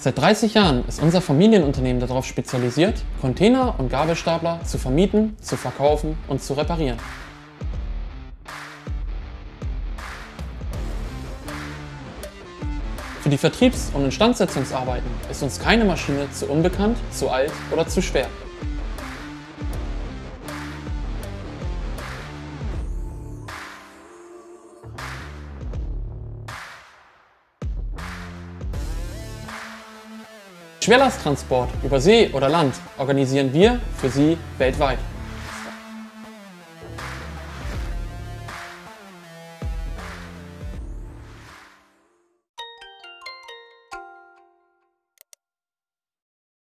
Seit 30 Jahren ist unser Familienunternehmen darauf spezialisiert, Container und Gabelstapler zu vermieten, zu verkaufen und zu reparieren. Für die Vertriebs- und Instandsetzungsarbeiten ist uns keine Maschine zu unbekannt, zu alt oder zu schwer. Schwerlasttransport über See oder Land organisieren wir für Sie weltweit.